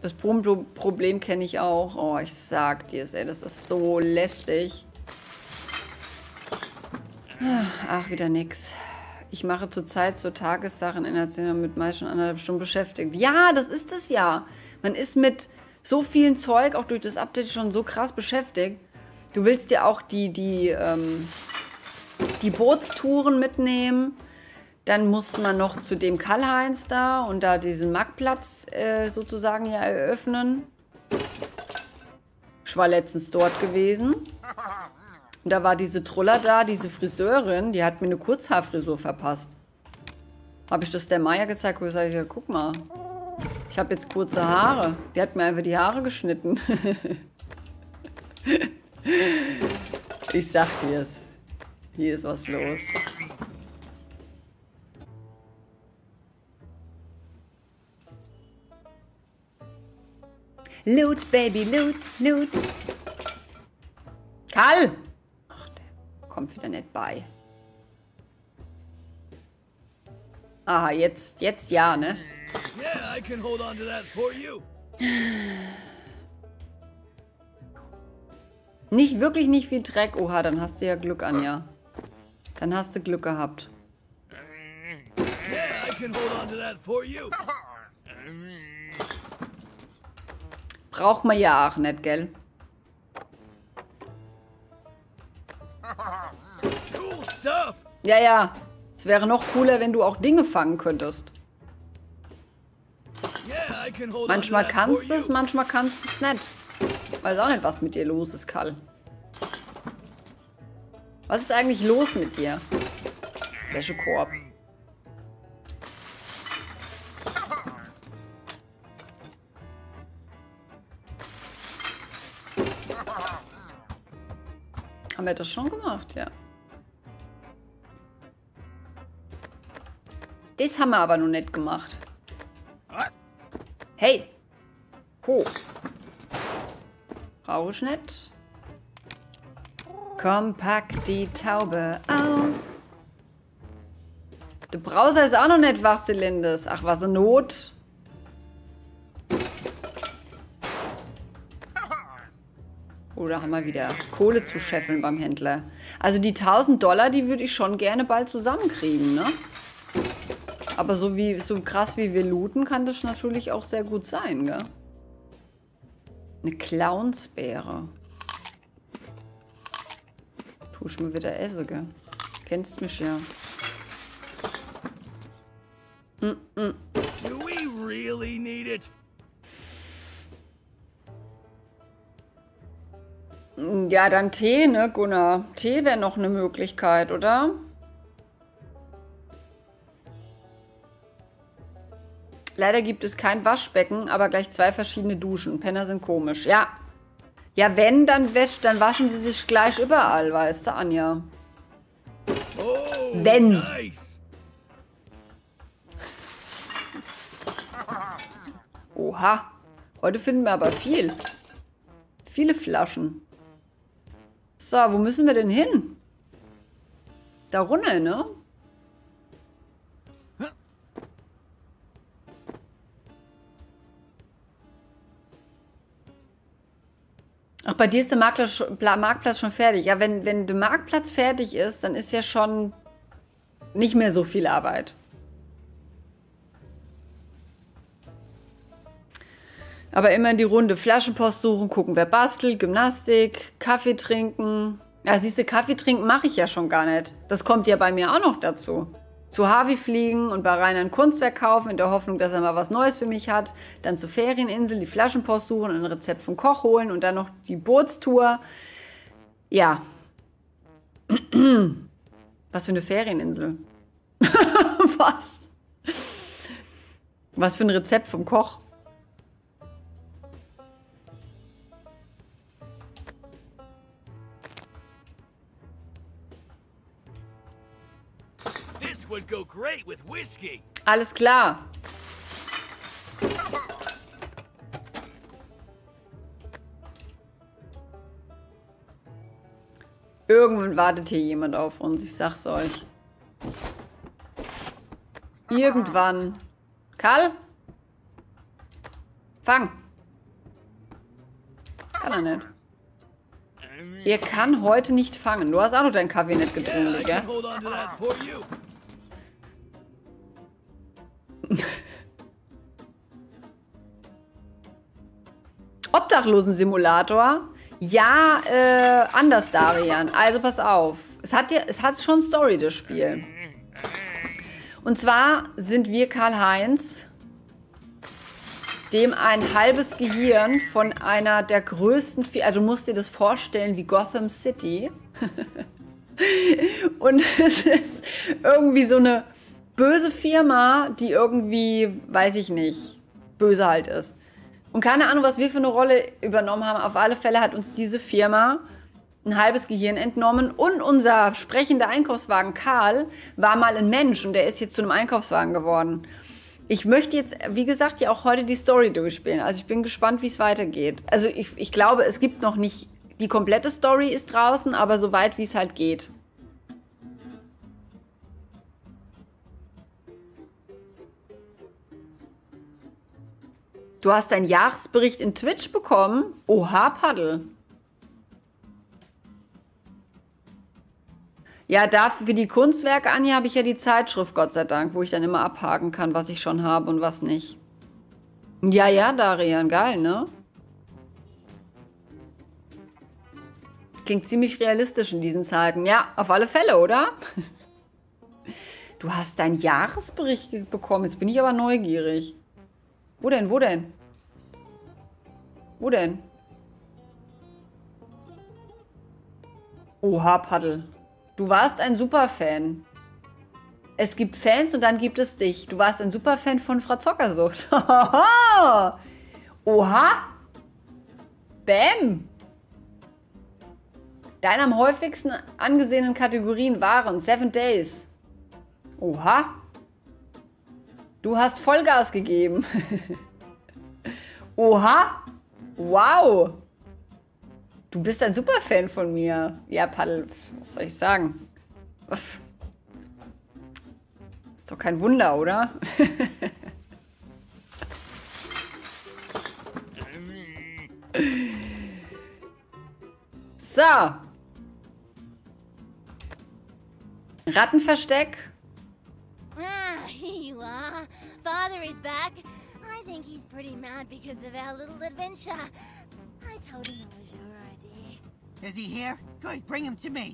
Das Problem kenne ich auch. Oh, ich sag dir es, ey, das ist so lästig. Ach, wieder nix. Ich mache zurzeit so Tagessachen in der Szene mit meist schon 1,5 Stunden beschäftigt. Ja, das ist es ja. Man ist mit so vielen Zeug, auch durch das Update, schon so krass beschäftigt. Du willst dir auch die Bootstouren mitnehmen. Dann musste man noch zu dem Karl-Heinz da und da diesen Marktplatz sozusagen ja eröffnen. Ich war letztens dort gewesen. Und da war diese Truller da, diese Friseurin, die hat mir eine Kurzhaarfrisur verpasst. Habe ich das der Maya gezeigt und gesagt, ja, guck mal. Ich habe jetzt kurze Haare. Die hat mir einfach die Haare geschnitten. Ich sag dir's. Hier ist was los. Loot, Baby, Loot, Loot. Karl! Ach, der kommt wieder nicht bei. Aha, jetzt ja, ne? Yeah, I can hold on to that for you. Wirklich nicht viel Dreck. Oha, dann hast du ja Glück, Anja. Dann hast du Glück gehabt. Yeah, I can hold on to that for you. Braucht man ja auch nicht, gell? Cool stuff. Ja, ja. Es wäre noch cooler, wenn du auch Dinge fangen könntest. Yeah, I can hold Manchmal on to that kannst du for es, you. manchmal kannst du es nicht. Weiß auch nicht, was mit dir los ist, Karl. Was ist eigentlich los mit dir? Wäschekorb. Haben wir das schon gemacht? Ja. Das haben wir aber noch nicht gemacht. Hey! Ho! Brauche ich nicht. Komm, pack die Taube aus. Der Browser ist auch noch nicht wach, Zylindes. Ach, was eine Not. Oder haben wir wieder Kohle zu scheffeln beim Händler? Also die $1000, die würde ich schon gerne bald zusammenkriegen, ne? Aber so krass wie wir looten, kann das natürlich auch sehr gut sein, gell? Eine Clownsbeere. Tu ich mir wieder essen, gell? Kennst mich ja. Do we really need it? Ja, dann Tee, ne, Gunnar? Tee wäre noch eine Möglichkeit, oder? Leider gibt es kein Waschbecken, aber gleich 2 verschiedene Duschen. Penner sind komisch. Ja. Ja, wenn, dann waschen sie sich gleich überall, weißt du, Anja. Oh, Wenn. nice. Oha. Heute finden wir aber viel. Viele Flaschen. So, wo müssen wir denn hin? Da runter, ne? Ach, bei dir ist der Marktplatz schon fertig. Ja, wenn der Marktplatz fertig ist, dann ist ja schon nicht mehr so viel Arbeit. Aber immer in die Runde. Flaschenpost suchen, gucken, wer bastelt, Gymnastik, Kaffee trinken. Ja, siehst du, Kaffee trinken mache ich ja schon gar nicht. Das kommt ja bei mir auch noch dazu. Zu Harvey fliegen und bei Rainer ein Kunstwerk kaufen, in der Hoffnung, dass er mal was Neues für mich hat. Dann zur Ferieninsel, die Flaschenpost suchen, ein Rezept vom Koch holen und dann noch die Bootstour. Ja. Was für eine Ferieninsel? Was? Was für ein Rezept vom Koch? This would go great with whiskey. Alles klar. Irgendwann wartet hier jemand auf uns, ich sag's euch. Irgendwann. Karl? Fang. Kann er nicht. Er kann heute nicht fangen. Du hast auch noch deinen Kaffee nicht Yeah, getrunken, I gell? can hold on to that for you. Obdachlosen-Simulator? Ja, anders, Darian. Also pass auf. Es hat schon Story, das Spiel. Und zwar sind wir Karl-Heinz, dem ein halbes Gehirn von einer der größten... Also du musst dir das vorstellen wie Gotham City. Und es ist irgendwie so eine böse Firma, die irgendwie, weiß ich nicht, böse halt ist. Und keine Ahnung, was wir für eine Rolle übernommen haben. Auf alle Fälle hat uns diese Firma ein halbes Gehirn entnommen. Und unser sprechender Einkaufswagen Karl war mal ein Mensch und der ist jetzt zu einem Einkaufswagen geworden. Ich möchte jetzt, wie gesagt, ja auch heute die Story durchspielen. Also ich bin gespannt, wie es weitergeht. Also ich glaube, es gibt noch nicht, die komplette Story ist draußen, aber so weit, wie es halt geht. Du hast deinen Jahresbericht in Twitch bekommen? Oha, Paddel. Ja, dafür für die Kunstwerke, Anja, habe ich ja die Zeitschrift, Gott sei Dank, wo ich dann immer abhaken kann, was ich schon habe und was nicht. Ja, ja, Darian, geil, ne? Klingt ziemlich realistisch in diesen Zeiten. Ja, auf alle Fälle, oder? Du hast deinen Jahresbericht bekommen. Jetzt bin ich aber neugierig. Wo denn? Wo denn? Wo denn? Oha, Paddel. Du warst ein Superfan. Es gibt Fans und dann gibt es dich. Du warst ein Superfan von Frau Zockersucht. Oha. Bäm. Deine am häufigsten angesehenen Kategorien waren 7 Days. Oha. Du hast Vollgas gegeben. Oha. Wow. Du bist ein Superfan von mir. Ja, Paddel, was soll ich sagen? Ist doch kein Wunder, oder? So. Rattenversteck. Ah, here you are. Father is back. I think he's pretty mad because of our little adventure. I told him it was your idea. Is he here? Good, bring him to me.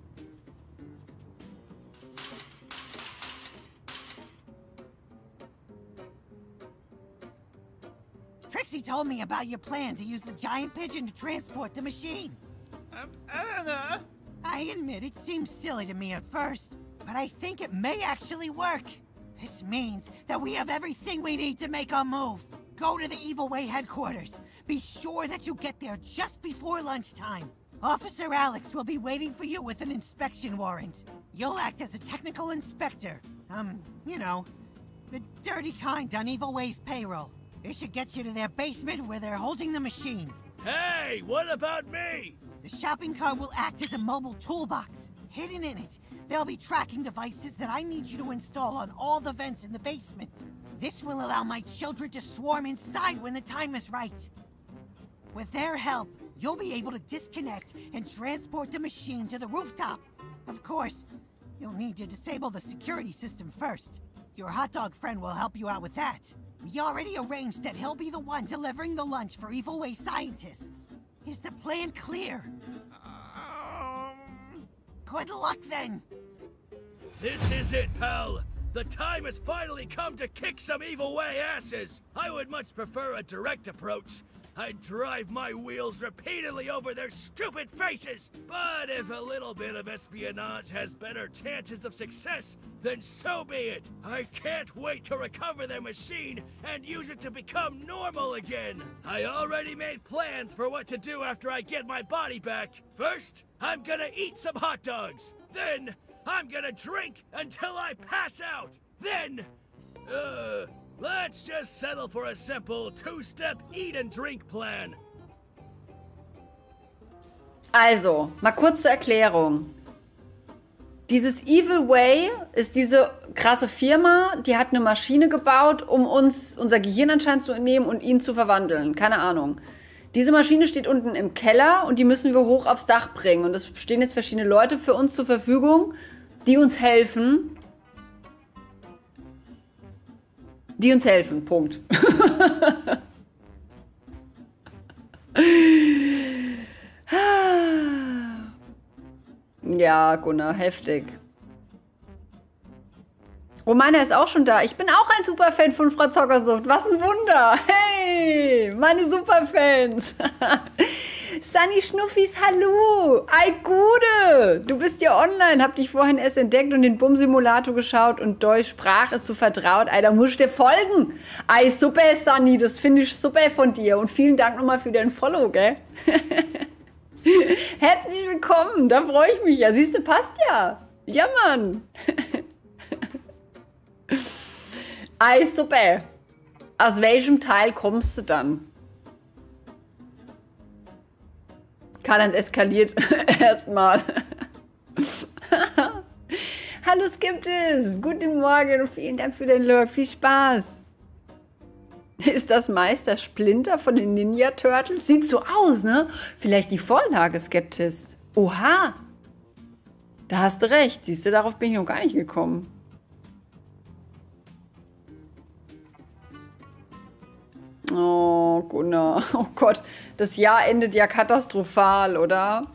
Trixie told me about your plan to use the giant pigeon to transport the machine. I don't know. I admit it seems silly to me at first, but I think it may actually work. This means that we have everything we need to make our move. Go to the Evil Way headquarters. Be sure that you get there just before lunchtime. Officer Alex will be waiting for you with an inspection warrant. You'll act as a technical inspector. You know, the dirty kind on Evil Way's payroll. It should get you to their basement where they're holding the machine. Hey, what about me? The shopping cart will act as a mobile toolbox. Hidden in it, there'll be tracking devices that I need you to install on all the vents in the basement. This will allow my children to swarm inside when the time is right. With their help, you'll be able to disconnect and transport the machine to the rooftop. Of course, you'll need to disable the security system first. Your hot dog friend will help you out with that. We already arranged that he'll be the one delivering the lunch for Evil Way scientists. Is the plan clear? Good luck then. This is it, pal. The time has finally come to kick some Evil Way asses. I would much prefer a direct approach. I'd drive my wheels repeatedly over their stupid faces. But if a little bit of espionage has better chances of success, then so be it. I can't wait to recover their machine and use it to become normal again. I already made plans for what to do after I get my body back. First, I'm gonna eat some hot dogs. Then, I'm gonna drink until I pass out. Then, let's just settle for a simple two-step eat and drink plan. Also, mal kurz zur Erklärung. Dieses Evil Way ist diese krasse Firma, die hat eine Maschine gebaut, um uns unser Gehirn anscheinend zu entnehmen und ihn zu verwandeln. Keine Ahnung. Diese Maschine steht unten im Keller und die müssen wir hoch aufs Dach bringen. Und es stehen jetzt verschiedene Leute für uns zur Verfügung, die uns helfen. Die uns helfen, Punkt. Ja, Gunnar, heftig. Romana ist auch schon da. Ich bin auch ein Superfan von Frau Zockersucht. Was ein Wunder. Hey, meine Superfans. Sunny Schnuffis, hallo. Ei, Gude. Du bist ja online. Hab dich vorhin erst entdeckt und den Bumm-Simulator geschaut und Deutsch Sprach ist so vertraut. Ei, da muss ich dir folgen. Ei, super, Sunny. Das finde ich super von dir. Und vielen Dank nochmal für dein Follow, gell? Herzlich willkommen. Da freue ich mich ja. Siehst du, passt ja. Ja, Mann. Ei, super. Aus welchem Teil kommst du dann? Karl-Heinz eskaliert erstmal. Hallo Skeptis, guten Morgen und vielen Dank für den Lurk. Viel Spaß. Ist das Meister Splinter von den Ninja Turtles? Sieht so aus, ne? Vielleicht die Vorlage, Skeptis. Oha. Da hast du recht. Siehst du, darauf bin ich noch gar nicht gekommen. Oh, Gunnar. Oh Gott. Das Jahr endet ja katastrophal, oder?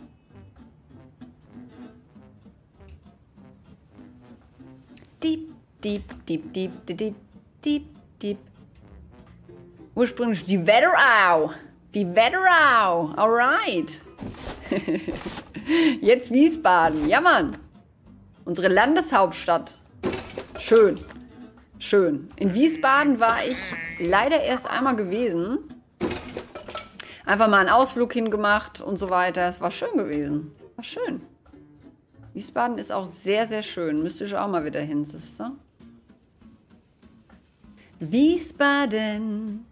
Diep, diep, diep, diep, diep, diep, diep. Ursprünglich die Wetterau. Die Wetterau. Alright. Jetzt Wiesbaden. Ja, Mann. Unsere Landeshauptstadt. Schön. Schön. In Wiesbaden war ich leider erst einmal gewesen. Einfach mal einen Ausflug hingemacht und so weiter. Es war schön gewesen. War schön. Wiesbaden ist auch sehr, sehr schön. Müsste ich auch mal wieder hin, siehste? Wiesbaden.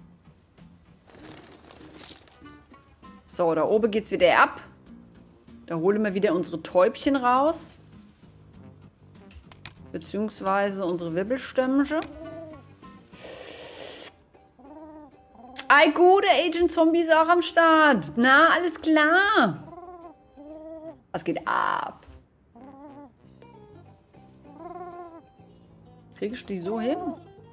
So, da oben geht's wieder ab. Da holen wir wieder unsere Täubchen raus. Beziehungsweise unsere Wirbelstürmchen. Ei, gute Agent Zombie ist auch am Start. Na, alles klar. Was geht ab? Krieg ich die so hin?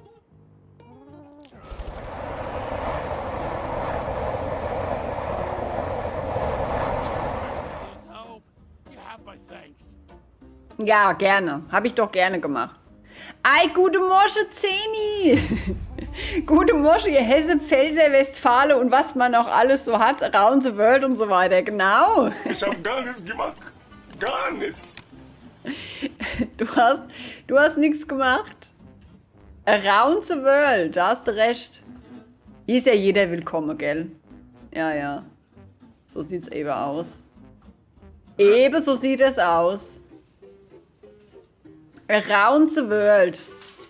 Ja, gerne. Habe ich doch gerne gemacht. Ei, gute Morsche Zeni. Gute Morsche, ihr Hesse, Pfälzer, Westfale und was man auch alles so hat. Round the World und so weiter. Genau. Ich habe gar nichts gemacht. Gar nichts. Du hast nichts gemacht. Around the World, da hast du recht. Hier ist ja jeder willkommen, gell? Ja, ja. So sieht's eben aus. Eben so sieht es aus. Around the World.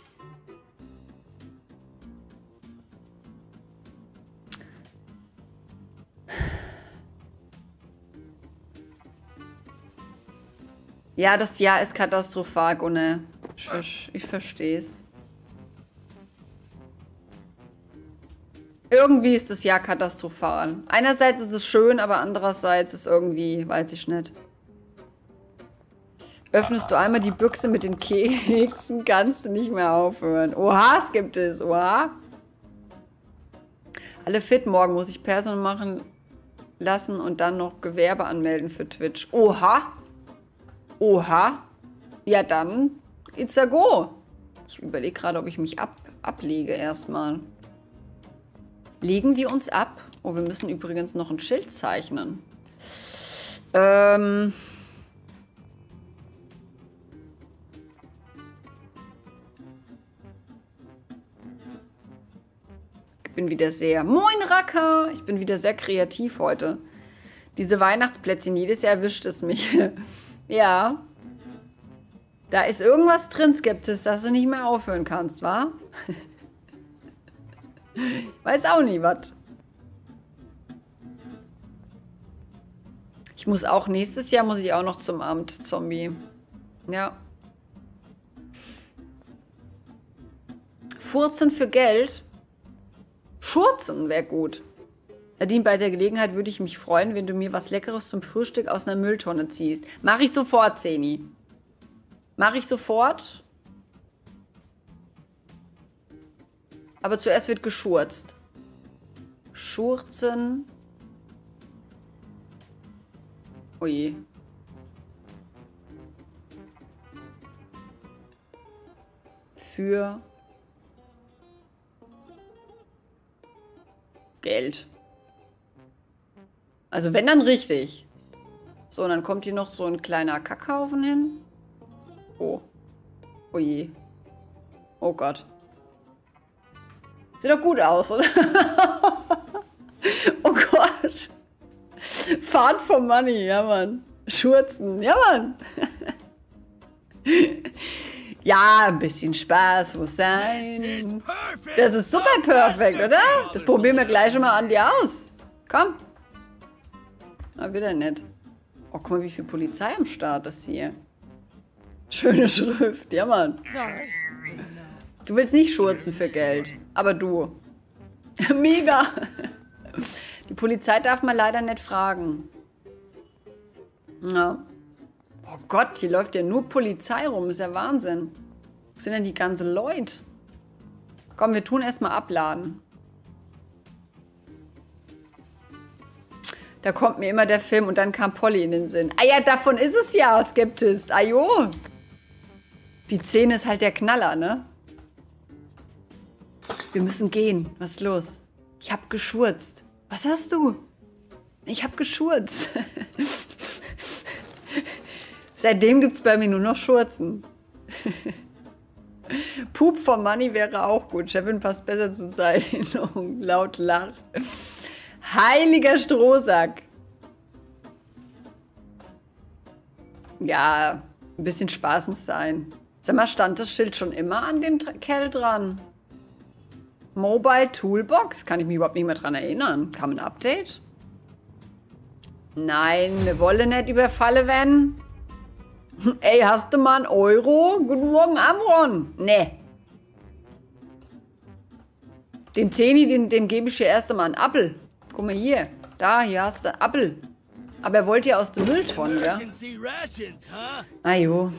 Ja, das Jahr ist katastrophal, Gunnar. Ich verstehe es. Irgendwie ist das Jahr katastrophal. Einerseits ist es schön, aber andererseits ist irgendwie, weiß ich nicht. Öffnest du einmal die Büchse mit den Keksen, kannst du nicht mehr aufhören. Oha, es gibt es. Oha. Alle fit, morgen muss ich Person machen lassen und dann noch Gewerbe anmelden für Twitch. Oha. Oha. Ja, dann it's a go. Ich überlege gerade, ob ich mich ablege erstmal. Legen wir uns ab? Oh, wir müssen übrigens noch ein Schild zeichnen. Ich bin wieder sehr... Moin, Racker! Ich bin wieder sehr kreativ heute. Diese Weihnachtsplätzchen, jedes Jahr erwischt es mich. Ja. Da ist irgendwas drin, Skeptis, dass du nicht mehr aufhören kannst, wa? Weiß auch nie, was. Ich muss auch, nächstes Jahr muss ich auch noch zum Amt, Zombie. Ja. Furzen für Geld? Schurzen wäre gut. Nadine, bei der Gelegenheit würde ich mich freuen, wenn du mir was Leckeres zum Frühstück aus einer Mülltonne ziehst. Mach ich sofort, Zeni. Mach ich sofort. Aber zuerst wird geschurzt. Schurzen. Ui. Für Geld. Also wenn, dann richtig. So, und dann kommt hier noch so ein kleiner Kackhaufen hin. Oh. Oh je. Oh Gott. Sieht doch gut aus, oder? Oh Gott. Fahrt for money, ja Mann. Schurzen, ja Mann. Ja, ein bisschen Spaß muss sein. Das ist super perfekt, oder? Das probieren wir gleich schon mal an dir aus. Komm. Na, wieder nett. Oh, guck mal, wie viel Polizei am Start ist hier. Schöne Schrift, ja Mann. Du willst nicht schurzen für Geld, aber du. Mega. Die Polizei darf man leider nicht fragen. Ja. Oh Gott, hier läuft ja nur Polizei rum. Ist ja Wahnsinn. Wo sind denn die ganzen Leute? Komm, wir tun erstmal abladen. Da kommt mir immer der Film und dann kam Polly in den Sinn. Ah ja, davon ist es ja, Skeptis. Ajo. Die Szene ist halt der Knaller, ne? Wir müssen gehen. Was ist los? Ich hab geschurzt. Was hast du? Ich hab geschurzt. Seitdem gibt's bei mir nur noch Schurzen. Poop for Money wäre auch gut. Chefin passt besser zu Zeichnung. Laut Lach. Heiliger Strohsack. Ja, ein bisschen Spaß muss sein. Sag mal, stand das Schild schon immer an dem Kerl dran? Mobile Toolbox? Kann ich mich überhaupt nicht mehr dran erinnern. Kam ein Update? Nein, wir wollen nicht überfallen werden. Ey, hast du mal einen Euro? Guten Morgen, Amron. Nee. Dem Zeni, dem gebe ich hier erst einmal einen Appel. Guck mal hier. Da, hier hast du einen Appel. Aber er wollte ja aus dem Mülltonnen, ja? Ah jo.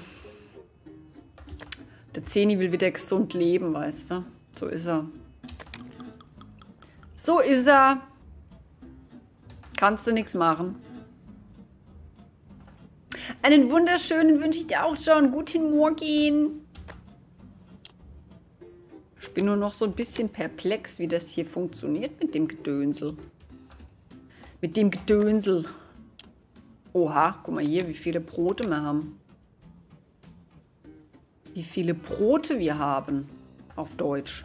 Der Zeni will wieder gesund leben, weißt du? So ist er. So ist er. Kannst du nichts machen. Einen wunderschönen wünsche ich dir auch, John. Guten Morgen. Ich bin nur noch so ein bisschen perplex, wie das hier funktioniert mit dem Gedönsel. Mit dem Gedönsel. Oha, guck mal hier, wie viele Brote wir haben. Wie viele Brote wir haben. Auf Deutsch.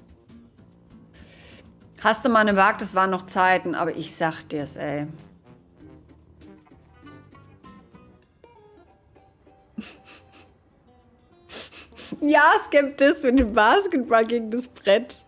Hast du mal eine Waage, das waren noch Zeiten, aber ich sag dir's, ey. Ja, Skeptis mit dem Basketball gegen das Brett.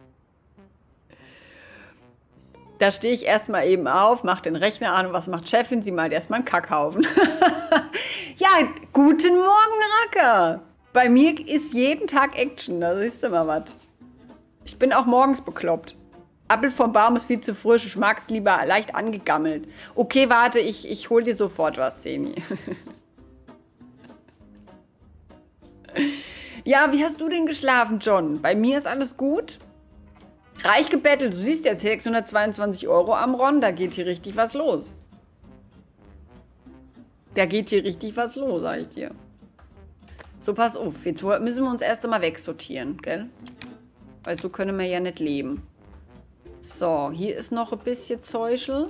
Da stehe ich erstmal eben auf, mache den Rechner an und was macht Chefin? Sie malt erstmal einen Kackhaufen. Ja, guten Morgen, Racker. Bei mir ist jeden Tag Action, da siehst du mal was. Ich bin auch morgens bekloppt. Apfel vom Baum ist viel zu frisch, ich mag es lieber leicht angegammelt. Okay, warte, ich hol dir sofort was, Seni. Ja, wie hast du denn geschlafen, John? Bei mir ist alles gut. Reich gebettelt. Du siehst jetzt 622 € am Ron. Da geht hier richtig was los. Da geht hier richtig was los, sag ich dir. So, pass auf. Jetzt müssen wir uns erst einmal wegsortieren, gell? Weil so können wir ja nicht leben. So, hier ist noch ein bisschen Zeuschel.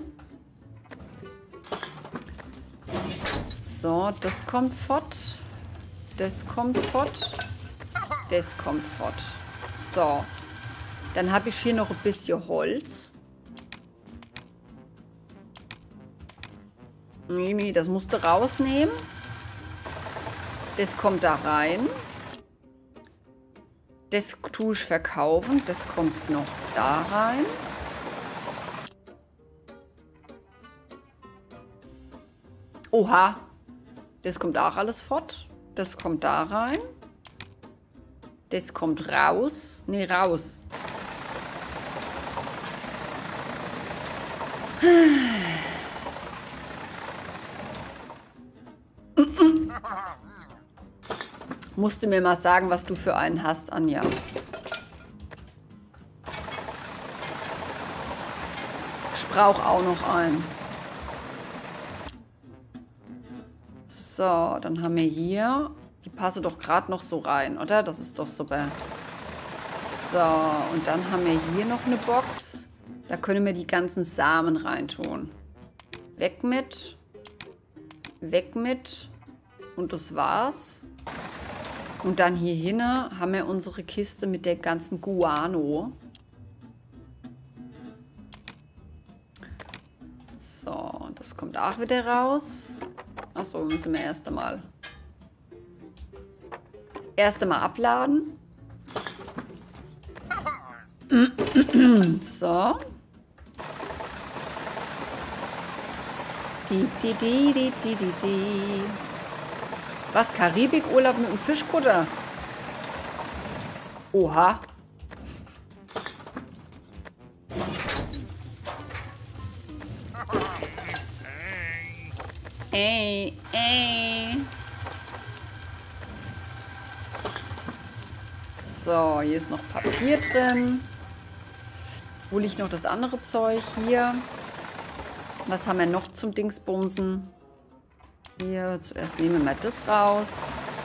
So, das kommt fort. Das kommt fort. Das kommt fort. So. Dann habe ich hier noch ein bisschen Holz. Nee, das musst du rausnehmen. Das kommt da rein. Das tue ich verkaufen. Das kommt noch da rein. Oha. Das kommt auch alles fort. Das kommt da rein. Das kommt raus. Nee, raus. Musst du mir mal sagen, was du für einen hast, Anja. Ich brauche auch noch einen. So, dann haben wir hier... Die passe doch gerade noch so rein, oder? Das ist doch super. So, und dann haben wir hier noch eine Box. Da können wir die ganzen Samen reintun. Weg mit. Weg mit. Und das war's. Und dann hier hinten haben wir unsere Kiste mit der ganzen Guano. So, das kommt auch wieder raus. Achso, müssen wir erst einmal abladen. So. Die. Was? Karibikurlaub mit dem Fischkutter? Oha. Ey. So, hier ist noch Papier drin. Wo liegt noch das andere Zeug? Hier. Was haben wir noch zum Dingsbumsen? Hier, zuerst nehmen wir mal das raus.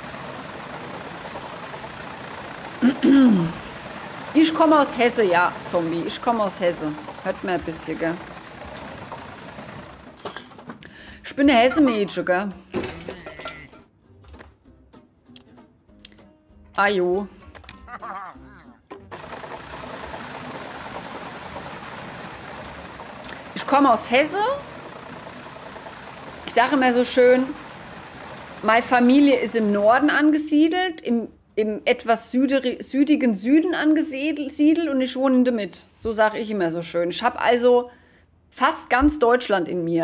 Ich komme aus Hesse, ja, Zombie. Ich komme aus Hesse. Hört mir ein bisschen, gell? Ich bin ein Hesse-Mädchen, gell? Ajo. Ich komme aus Hesse. Ich sage immer so schön, meine Familie ist im Norden angesiedelt, im etwas südigen Süden angesiedelt und ich wohne in der Mitte. So sage ich immer so schön. Ich habe also fast ganz Deutschland in mir.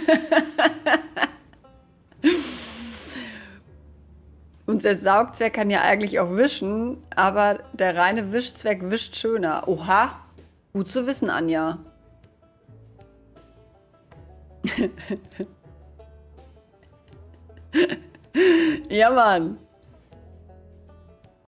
Unser Saugzwerg kann ja eigentlich auch wischen, aber der reine Wischzwerg wischt schöner. Oha, gut zu wissen, Anja. Ja, Mann.